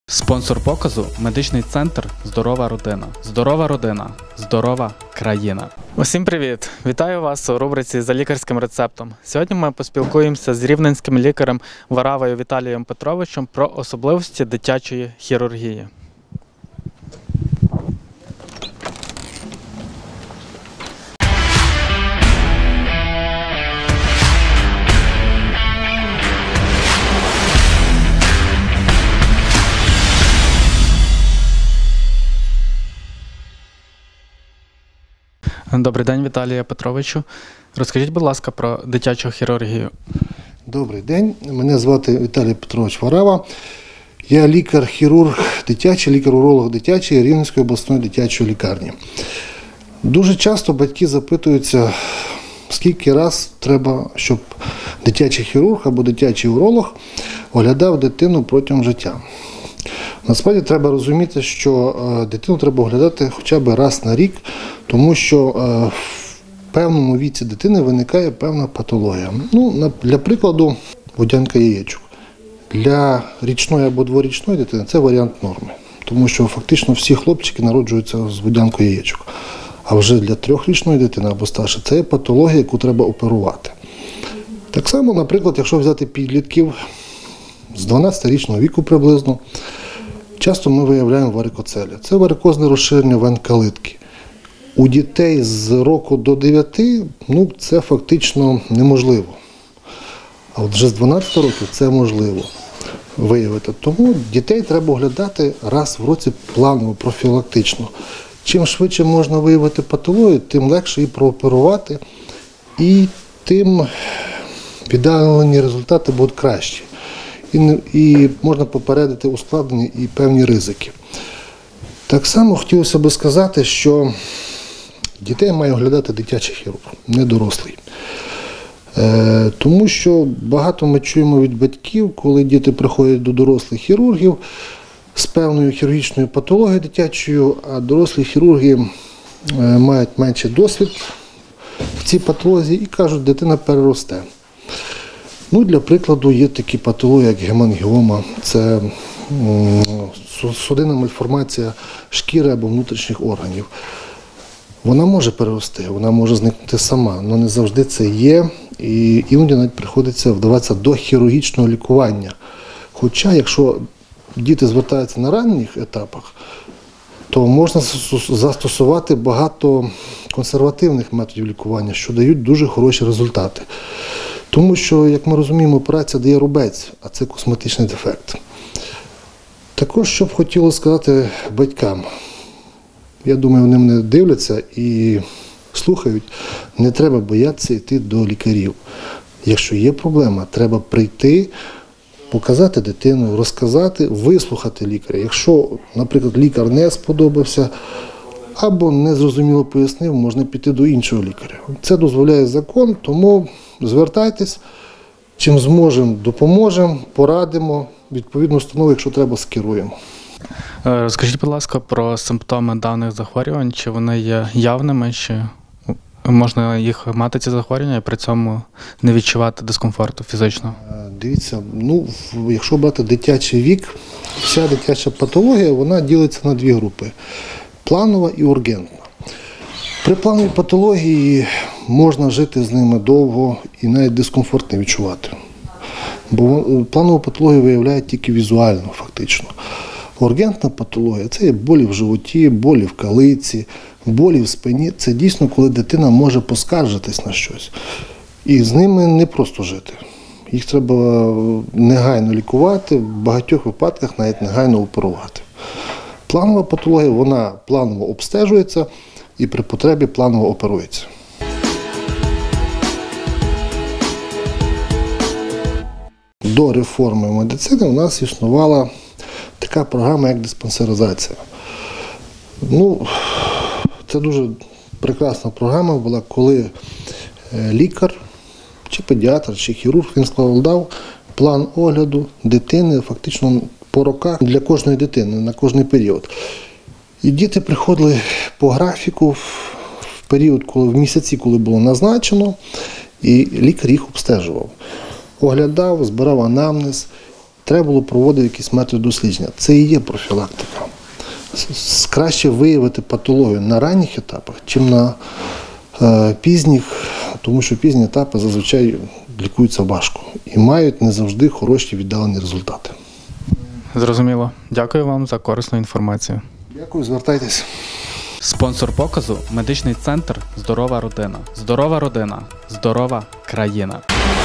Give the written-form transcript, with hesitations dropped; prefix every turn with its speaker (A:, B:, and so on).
A: Спонсор показу – медичний центр «Здорова родина». Здорова родина – здорова країна. Усім привіт! Вітаю вас у рубриці «За лікарським рецептом». Сьогодні ми поспілкуємося з рівненським лікарем Варавою Віталієм Петровичем про особливості дитячої хірургії. Добрий день, Віталію Петровичу. Розкажіть, будь ласка, про дитячу хірургію.
B: Добрий день, мене звати Віталій Петрович Варава. Я лікар-хірург дитячий, лікар-уролог дитячий Рівненської обласної дитячої лікарні. Дуже часто батьки запитуються, скільки раз треба, щоб дитячий хірург або дитячий уролог оглядав дитину протягом життя. Насправді треба розуміти, що дитину треба оглядати хоча б раз на рік, тому що в певному віці дитини виникає певна патологія. Для прикладу, водянка яєчок. Для річної або дворічної дитини це варіант норми, тому що фактично всі хлопчики народжуються з водянкою яєчок. А вже для трьохрічної дитини або старше це є патологія, яку треба оперувати. Так само, наприклад, якщо взяти підлітків з 12-річного віку приблизно, часто ми виявляємо варикоцелі. Це варикозне розширення вен калитки. У дітей з року до 9 це фактично неможливо. А от вже з 12 років це можливо виявити. Тому дітей треба оглядати раз в році планово, профілактично. Чим швидше можна виявити патологію, тим легше її прооперувати, і тим віддалені результати будуть кращі. І можна попередити ускладнення і певні ризики. Так само хотілося б сказати, що дітей має оглядати дитячий хірург, не дорослий. Тому що багато ми чуємо від батьків, коли діти приходять до дорослих хірургів з певною хірургічною патологією дитячою, а дорослі хірурги мають менший досвід в цій патології і кажуть, дитина переросте. Для прикладу, є такі патології, як гемангіома, це судинна мальформація шкіри або внутрішніх органів. Вона може перерости, вона може зникнути сама, але не завжди це є, і іноді навіть приходиться вдаватися до хірургічного лікування. Хоча, якщо діти звертаються на ранніх етапах, то можна застосувати багато консервативних методів лікування, що дають дуже хороші результати. Тому що, як ми розуміємо, операція дає рубець, а це косметичний дефект. Також, що б хотілося сказати батькам, я думаю, вони мене дивляться і слухають, не треба боятися йти до лікарів. Якщо є проблема, треба прийти, показати дитину, розказати, вислухати лікаря. Якщо, наприклад, лікар не сподобався або незрозуміло пояснив, можна піти до іншого лікаря. Це дозволяє закон, тому звертайтесь, чим зможемо, допоможемо, порадимо, відповідну установу, якщо треба, скеруємо.
A: Скажіть, будь ласка, про симптоми даних захворювань, чи вони є явними, чи можна їх мати, ці захворювання, і при цьому не відчувати дискомфорту фізичного?
B: Дивіться, якщо брати дитячий вік, вся дитяча патологія, вона ділиться на дві групи – планова і ургентна. При плановій патології можна жити з ними довго і навіть дискомфорт не відчувати. Бо планову патологію виявляють тільки візуально, фактично. Ургентна патологія – це є болі в животі, болі в калиці, болі в спині. Це дійсно, коли дитина може поскаржитись на щось. І з ними не просто жити. Їх треба негайно лікувати, в багатьох випадках навіть негайно оперувати. Планова патологія, вона планово обстежується і при потребі планово оперується. До реформи медицини у нас існувала така програма, як диспансеризація. Це дуже прекрасна програма була, коли лікар, чи педіатр, чи хірург, він складав план огляду дитини фактично по роках для кожної дитини, на кожний період. І діти приходили по графіку в період, в місяці, коли було назначено, і лікар їх обстежував. Оглядав, збирав анамнез. треба було проводити якісь методи дослідження. Це і є профілактика. Краще виявити патологію на ранніх етапах, чим на пізніх, тому що пізні етапи зазвичай лікуються важко і мають не завжди хороші віддалені результати.
A: Зрозуміло. Дякую вам за корисну інформацію.
B: Дякую, звертайтеся.
A: Спонсор показу – медичний центр «Здорова родина». Здорова родина – здорова країна.